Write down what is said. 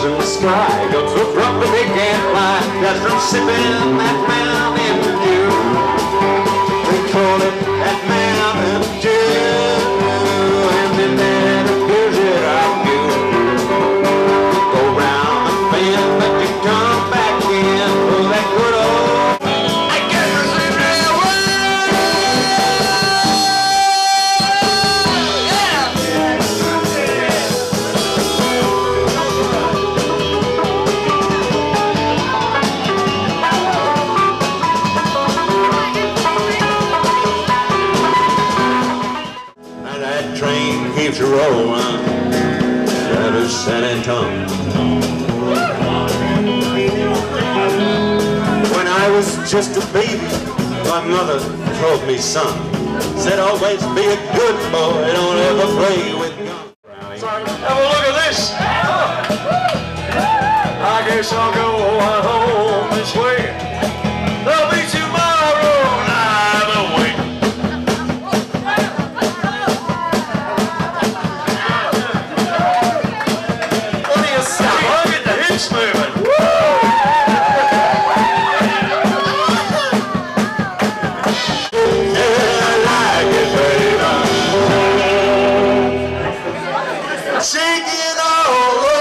stars in the sky got so grumpy they can't fly, just from sipping that Mountain Dew. They call it that Mountain Dew, and then that appears it I do. Go round the bend, but you come back in for that good old. I guess it's in there. Train keeps rolling out of San Antonio. When I was just a baby, my mother told me, son, said always be a good boy, don't ever play with guns. Have a look at this. I guess I'll go home this way. There'll be tomorrow neither way. Shake it all